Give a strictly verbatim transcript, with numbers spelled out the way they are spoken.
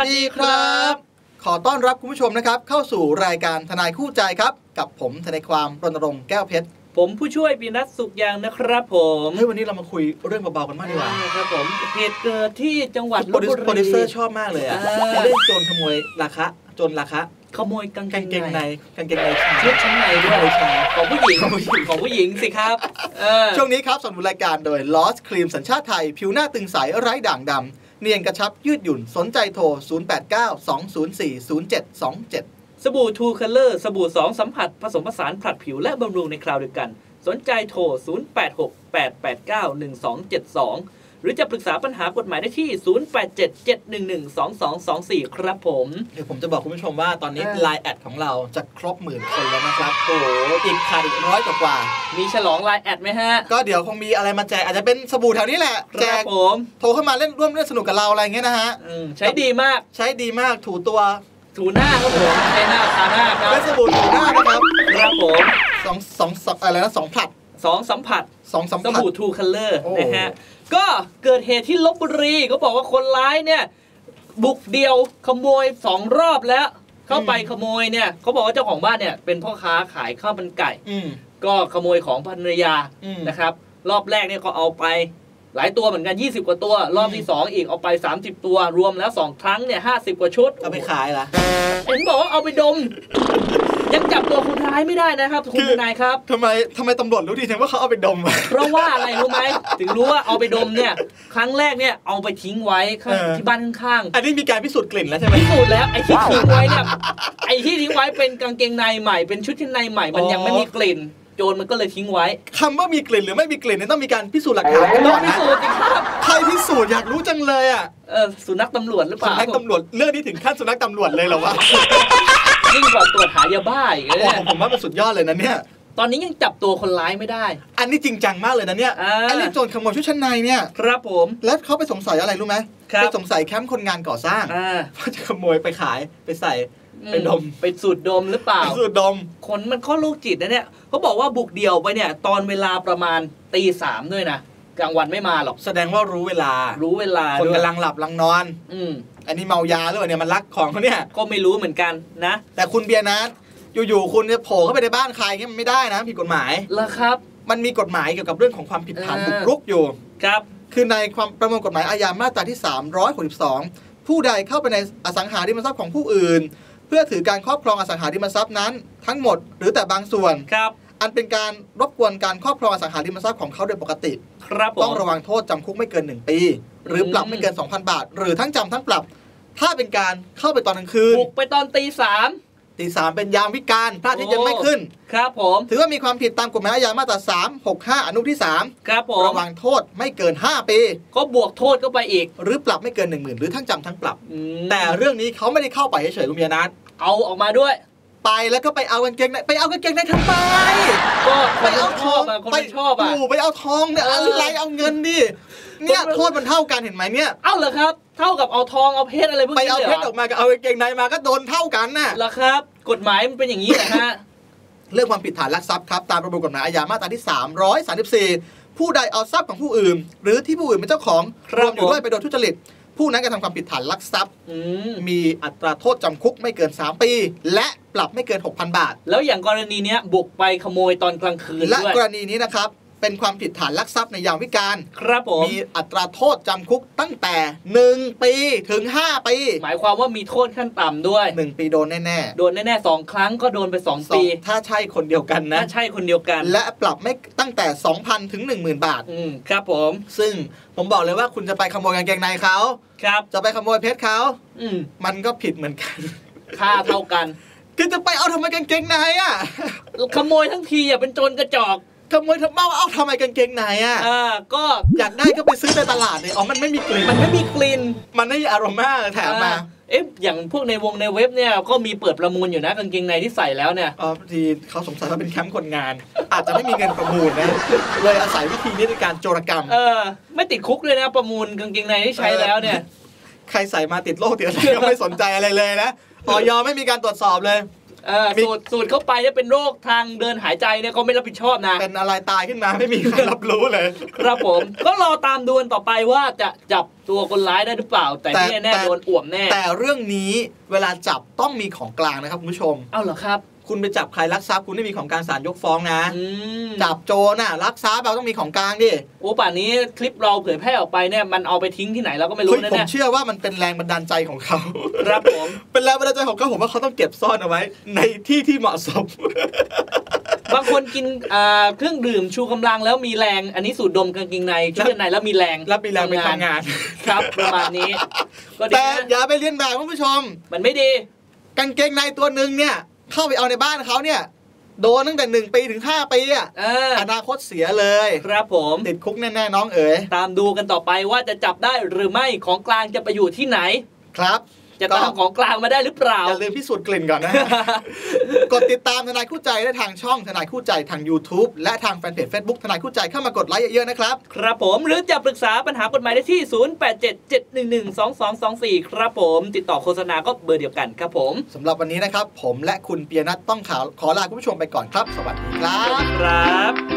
ดีครับขอต้อนรับคุณผู้ชมนะครับเข้าสู่รายการทนายคู่ใจครับกับผมทนายความรณรงค์แก้วเพชรผมผู้ช่วยปีนัสสุขยางนะครับผมเฮ้ยวันนี้เรามาคุยเรื่องเบาๆกันมากดีกว่าครับผมเหตุเกิดที่จังหวัดลพบุรีโปรดิวเซอร์ชอบมากเลยอ่ะเรื่องโจรขโมยราคาโจรราคาขโมยกางเกงในกางเกงในชุดชั้นในด้วยของผู้หญิงของผู้หญิงสิครับช่วงนี้ครับสนับสนุนรายการโดย Lost ครีมสัญชาติไทยผิวหน้าตึงใสไร้ด่างดำเนียนกระชับยืดหยุ่นสนใจโทรศูนย์ แปด เก้า สอง ศูนย์ สี่ ศูนย์ เจ็ด สอง เจ็ดสบู่ Two Color สบู่สองสัมผัสผสมผสานผลัดผิวและบำรุงในคราวเดียวกันสนใจโทรศูนย์ แปด หก แปด แปด เก้า หนึ่ง สอง เจ็ด สองหรือจะปรึกษาปัญหากฎหมายได้ที่ศูนย์ แปด เจ็ด เจ็ด หนึ่ง หนึ่ง สอง สอง สอง สี่ครับผมเดี๋ยวผมจะบอกคุณผู้ชมว่าตอนนี้ ไลน์ แอดของเราจะครบหมื่นคนแล้วนะครับโอ้โหอีกขาดอีกร้อยกว่ามีฉลอง ไลน์ แอดไหมฮะก็เดี๋ยวคงมีอะไรมาแจกอาจจะเป็นสบู่แถวนี้แหละแจกผมโทรเข้ามาเล่นร่วมเล่นสนุกกับเราอะไรเงี้ยนะฮะใช้ดีมากใช้ดีมากถูตัวถูหน้าครับผมใช้หน้าทาหน้าครับเป็นสบู่ถูหน้านะครับครับผมสองสองอะไรนะสองผลัดสองสัมผัสสองสัมผัสสบู่ Two Color นะฮะก็เกิดเหตุที่ลพบุรีก็บอกว่าคนร้ายเนี่ยบุกเดี่ยวขโมยสองรอบแล้วเข้าไปขโมยเนี่ยเขาบอกว่าเจ้าของบ้านเนี่ยเป็นพ่อค้าขายข้าวมันไก่ก็ขโมยของภรรยานะครับรอบแรกเนี่ยก็เอาไปหลายตัวเหมือนกันยี่สิบกว่าตัวรอบที่สองอีกเอาไปสามสิบตัวรวมแล้วสองครั้งเนี่ยห้าสิบกว่าชุดเอาไปขายเหรอเห็นบอกว่าเอาไปดมยังจับตัวคนร้ายไม่ได้นะครับคุณทนายครับทำไมทำไมตำรวจรู้ดีจังว่าเขาเอาไปดมเพราะว่าอะไรรู้ไหมถึงรู้ว่าเอาไปดมเนี่ยครั้งแรกเนี่ยเอาไปทิ้งไว้ที่บ้านข้างๆอันนี้มีการพิสูจน์กลิ่นแล้วใช่ไหมพิสูจน์แล้วไอ้ที่ทิ้งไว้เนี่ยไอ้ที่ทิ้งไว้เป็นกางเกงในใหม่เป็นชุดชั้นในใหม่มันยังไม่มีกลิ่นโจรมันก็เลยทิ้งไว้คำว่ามีกลิ่นหรือไม่มีกลิ่นเนี่ยต้องมีการพิสูจน์หลักฐานต้องพิสูจน์จริงครับใครพิสูจน์อยากรู้จังเลยอ่ะเออสุนัขตำรวจหรือเปล่าสุนัขตำรวจเรื่องนี้ถึงขั้นสุนัขตำรวจเลยเหรอวะยิ่งกว่าตรวจหายาบ้าอีกเลยผมว่ามันสุดยอดเลยนะเนี่ยตอนนี้ยังจับตัวคนร้ายไม่ได้อันนี้จริงจังมากเลยนะเนี่ยไอ้เรื่องโจรขโมยชุดชั้นในเนี่ยครับผมแล้วเขาไปสงสัยอะไรรู้ไหมไปสงสัยแคมป์คนงานก่อสร้างว่าจะขโมยไปขายไปใส่ไปดมไปสูดดมหรือเปล่าสูดดมคนมันข้อลูกจิตนะเนี่ยเขาบอกว่าบุกเดี่ยวไปเนี่ยตอนเวลาประมาณตีสามด้วยนะกลางวันไม่มาหรอกแสดงว่ารู้เวลารู้เวลาคนกำลังหลับกำลังนอนอืมอันนี้เมายาหรือเปล่าเนี่ยมันลักของเขาเนี่ยก็ไม่รู้เหมือนกันนะแต่คุณเบียร์นัทอยู่ๆคุณจะโผล่เข้าไปในบ้านใครเงี้ยมันไม่ได้นะผิดกฎหมายเหรอครับมันมีกฎหมายเกี่ยวกับเรื่องของความผิดฐานบุกรุกอยู่ครับคือในความประมวลกฎหมายอาญามาตราที่สามร้อยหกสิบสองผู้ใดเข้าไปในอสังหาริมทรัพย์ของผู้อื่นเพื่อถือการครอบครองอสังหาริมทรัพย์นั้นทั้งหมดหรือแต่บางส่วนครับอันเป็นการรบกวนการครอบครองอสังหาริมทรัพย์ของเขาโดยปกติครับต้องระวังโทษจำคุกไม่เกินหนึ่งปีหรือปรับไม่เกิน สองพัน บาทหรือทั้งจำทั้งปรับถ้าเป็นการเข้าไปตอนกลางคืนบุกไปตอนตีสามตีสามเป็นยามวิกาลพระอาทิตย์ยังไม่ขึ้นครับผมถือว่ามีความผิดตามกฎหมายอาญามาตราสามหกห้าอนุที่สามครับผมระวังโทษไม่เกินห้าปีก็บวกโทษก็ไปอีกหรือปรับไม่เกิน หนึ่งหมื่น หรือทั้งจำทั้งปรับแต่เรื่องนี้เขาไม่ได้เข้าไปเฉยๆคุณเบียร์นัทเอาออกมาด้วยไปแล้วก็ไปเอากางเกงในไปเอากางเกงในทำไมก็ไปเอาทองไปชอบอ่ะไปเอาทองเนี่ยอะไรเอาเงินดิเนี่ยโทษมันเท่ากันเห็นไหมเนี่ยเอ้าเหรอครับเท่ากับเอาทองเอาเพชรอะไรพวกนี้ไปเอาเพชรออกมากับเอากางเกงในมาก็โดนเท่ากันน่ะเหรอครับกฎหมายมันเป็นอย่างนี้แหละฮะเรื่องความผิดฐานลักทรัพย์ครับตามประมวลกฎหมายอาญามาตราที่สามร้อยสามสิบสี่ผู้ใดเอาทรัพย์ของผู้อื่นหรือที่ผู้อื่นเป็นเจ้าของรวมอยู่ด้วยไปโดยทุจริตผู้นั้นกระทำความผิดฐานลักทรัพย์มีอัตราโทษจำคุกไม่เกินสามปีและปรับไม่เกิน หกพัน บาทแล้วอย่างกรณีนี้บุกไปขโมยตอนกลางคืนและกรณีนี้นะครับเป็นความผิดฐานลักทรัพย์ในยามวิกาลครับผมมีอัตราโทษจำคุกตั้งแต่หนึ่งปีถึงห้าปีหมายความว่ามีโทษขั้นต่ำด้วยหนึ่งปีโดนแน่ๆโดนแน่ๆสองครั้งก็โดนไปสองปีถ้าใช่คนเดียวกันนะถ้าใช่คนเดียวกันและปรับไม่ตั้งแต่ สองพัน ถึง หนึ่งหมื่น บาทอืมครับผมซึ่งผมบอกเลยว่าคุณจะไปขโมยกางเกงในเขาครับจะไปขโมยเพชรเขาอืมมันก็ผิดเหมือนกันค่าเท่ากันคือจะไปเอาทำไมกางเกงในอ่ะขโมยทั้งทีอ่ะเป็นโจรกระจอกขโมยทำเมาเอาทำไมกางเกงในอ่ะอ่าก็อยากได้ก็ไปซื้อในตลาดเลยอ๋อมันไม่มีกลิ่นมันไม่มีกลิ่นมันไม่มีอารมาแถมมาเอ๊ะอย่างพวกในวงในเว็บเนี่ยก็มีเปิดประมูลอยู่นะกางเกงในที่ใส่แล้วเนี่ยอ๋อทีเขาสงสัยว่าเป็นแคมป์คนงานอาจจะไม่มีเงินประมูลนะเลยอาศัยวิธีนี้ในการโจรกรรมเออไม่ติดคุกเลยนะประมูลกางเกงในที่ใช้แล้วเนี่ยใครใส่มาติดโรคติดอะไรก็ไม่สนใจอะไรเลยนะอยไม่มีการตรวจสอบเลยเออสูดสูดเข้าไปเนี่ยเป็นโรคทางเดินหายใจเนี่ยก็ไม่รับผิดชอบนะเป็นอะไรตายขึ้นมาไม่มีใครรับรู้เลยครับผมก็รอตามดูกันต่อไปว่าจะจับตัวคนร้ายได้หรือเปล่าแต่ที่แน่ๆโดนอ่วมแน่แต่เรื่องนี้เวลาจับต้องมีของกลางนะครับคุณผู้ชมเอ้าเหรอครับคุณไปจับใครลักทรัพย์คุณไม่มีของกลางศาลยกฟ้องนะจับโจรน่ะลักทรัพย์เราต้องมีของกลางดิโอ้ป่านนี้คลิปเราเผยแพร่ออกไปเนี่ยมันเอาไปทิ้งที่ไหนเราก็ไม่รู้นะเนี่ยผมเชื่อว่ามันเป็นแรงบันดาลใจของเขาครับผมเป็นแรงบันดาลใจของเขาผมว่าเขาต้องเก็บซ่อนเอาไว้ในที่ที่เหมาะสมบางคนกินเครื่องดื่มชูกำลังแล้วมีแรงอันนี้สูดดมกางเกงในชุดชั้นในแล้วมีแรงแล้วมีแรงไปทำงานครับประมาณนี้แต่อย่าไปเลียนแบบคุณผู้ชมมันไม่ดีกางเกงในตัวนึงเนี่ยเข้าไปเอาในบ้านเขาเนี่ยโดนตั้งแต่หนึ่งปีถึงห้าปีอ่ะอนาคตเสียเลยครับผมติดคุกแน่ๆน้องเอ๋ยตามดูกันต่อไปว่าจะจับได้หรือไม่ของกลางจะไปอยู่ที่ไหนครับจะตามของกลางมาได้หรือเปล่าอย่าลืมพิสูจน์กลิ่นก่อนนะ กดติดตามทนายคู่ใจได้ทางช่องทนายคู่ใจทาง YouTube และทางแฟนเพจ Facebook ทนายคู่ใจเข้ามากดไลค์เยอะๆนะครับครับผมหรือจะปรึกษาปัญหากฎหมายได้ที่ศูนย์ แปด เจ็ด เจ็ด หนึ่ง หนึ่ง สอง สอง สอง สี่ครับผมติดต่อโฆษณาก็เบอร์เดียวกันครับผมสำหรับวันนี้นะครับผมและคุณเปียนัทต้องขอขอลาคุณผู้ชมไปก่อนครับสวัสดีครับครับ